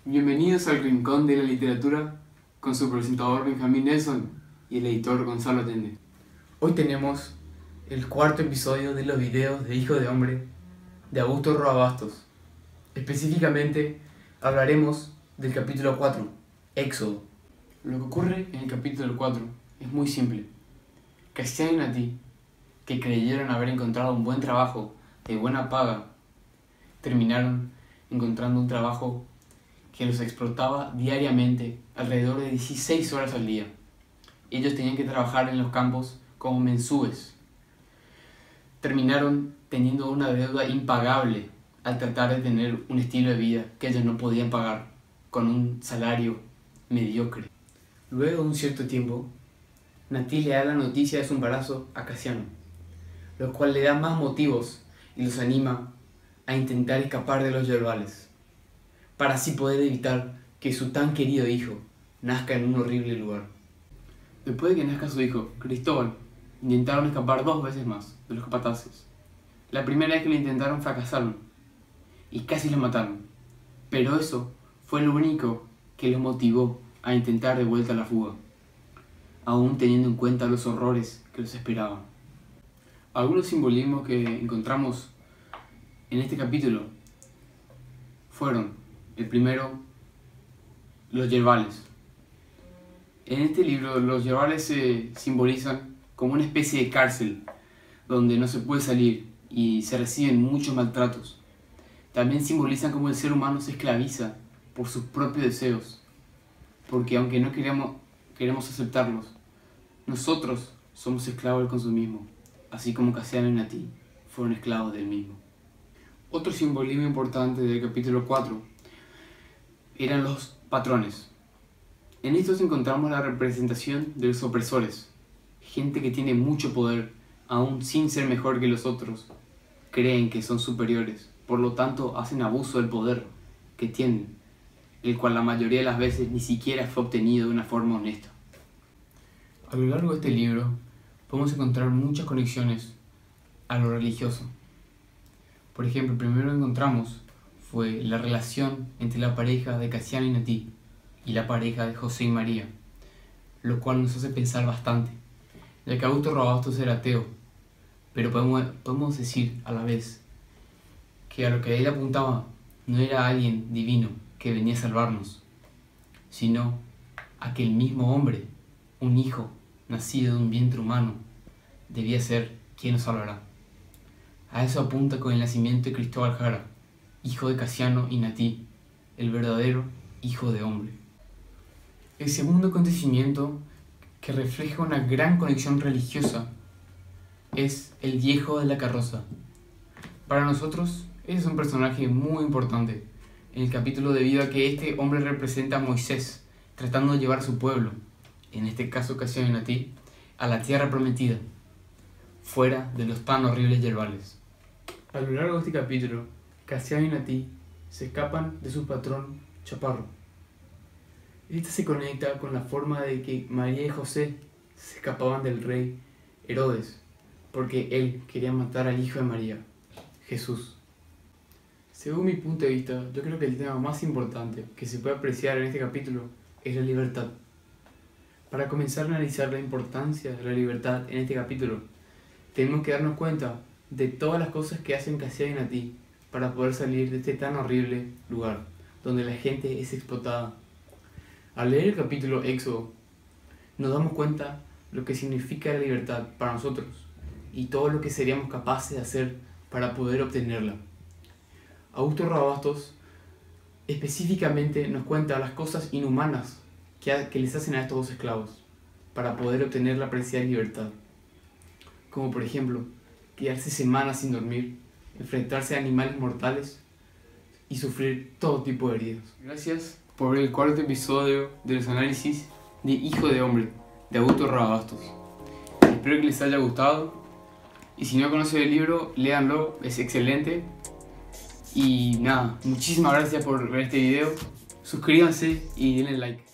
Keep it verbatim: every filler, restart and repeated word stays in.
Bienvenidos al Rincón de la Literatura con su presentador Benjamín Nelson y el editor Gonzalo Tende. Hoy tenemos el cuarto episodio de los videos de Hijo de Hombre de Augusto Roa Bastos. Específicamente hablaremos del capítulo cuatro, Éxodo. Lo que ocurre en el capítulo cuatro es muy simple. Casiano y Natí, que creyeron haber encontrado un buen trabajo de buena paga, terminaron encontrando un trabajo que los explotaba diariamente alrededor de dieciséis horas al día. Ellos tenían que trabajar en los campos como mensúes. Terminaron teniendo una deuda impagable al tratar de tener un estilo de vida que ellos no podían pagar con un salario mediocre. Luego de un cierto tiempo, Natí le da la noticia de su embarazo a Casiano, lo cual le da más motivos y los anima a intentar escapar de los yerbales, para así poder evitar que su tan querido hijo nazca en un horrible lugar. Después de que nazca su hijo, Cristóbal, intentaron escapar dos veces más de los capataces. La primera vez que lo intentaron fracasaron y casi los mataron, pero eso fue lo único que los motivó a intentar de vuelta la fuga, aún teniendo en cuenta los horrores que los esperaban. Algunos simbolismos que encontramos en este capítulo fueron: el primero, los yerbales. En este libro los yerbales se simbolizan como una especie de cárcel donde no se puede salir y se reciben muchos maltratos. También simbolizan cómo el ser humano se esclaviza por sus propios deseos, porque aunque no queremos, queremos aceptarlos, nosotros somos esclavos del consumismo, así como Casiano y Natí fueron esclavos del mismo. Otro simbolismo importante del capítulo cuatro eran los patrones. En estos encontramos la representación de los opresores, gente que tiene mucho poder, aún sin ser mejor que los otros, creen que son superiores, por lo tanto hacen abuso del poder que tienen, el cual la mayoría de las veces ni siquiera fue obtenido de una forma honesta. A lo largo de este libro podemos encontrar muchas conexiones a lo religioso. Por ejemplo, el primero que encontramos fue la relación entre la pareja de Casiano y Natí y la pareja de José y María, lo cual nos hace pensar bastante, ya que Augusto Roa Bastos era ateo, pero podemos, podemos decir a la vez que a lo que él apuntaba no era alguien divino que venía a salvarnos, sino a que el mismo hombre, un hijo nacido de un vientre humano, debía ser quien nos salvará. A eso apunta con el nacimiento de Cristóbal Jara, hijo de Casiano y Natí, el verdadero hijo de hombre. El segundo acontecimiento que refleja una gran conexión religiosa es el viejo de la carroza. Para nosotros, es un personaje muy importante en el capítulo debido a que este hombre representa a Moisés tratando de llevar a su pueblo, en este caso Casiano y Natí, a la tierra prometida, fuera de los tan horribles yerbales. A lo largo de este capítulo, Casiano y Natí se escapan de su patrón Chaparro. Esta se conecta con la forma de que María y José se escapaban del rey Herodes, porque él quería matar al hijo de María, Jesús. Según mi punto de vista, yo creo que el tema más importante que se puede apreciar en este capítulo es la libertad. Para comenzar a analizar la importancia de la libertad en este capítulo, tenemos que darnos cuenta de todas las cosas que hacen Casiano y Natí para poder salir de este tan horrible lugar, donde la gente es explotada. Al leer el capítulo Éxodo, nos damos cuenta lo que significa la libertad para nosotros y todo lo que seríamos capaces de hacer para poder obtenerla. Augusto Roa Bastos específicamente nos cuenta las cosas inhumanas que, que les hacen a estos dos esclavos para poder obtener la preciada libertad, como por ejemplo quedarse semanas sin dormir, enfrentarse a animales mortales y sufrir todo tipo de heridas. Gracias por ver el cuarto episodio de los análisis de Hijo de Hombre de Augusto Roa Bastos. Espero que les haya gustado y si no conocen el libro, léanlo, es excelente. Y nada, muchísimas gracias por ver este video, suscríbanse y denle like.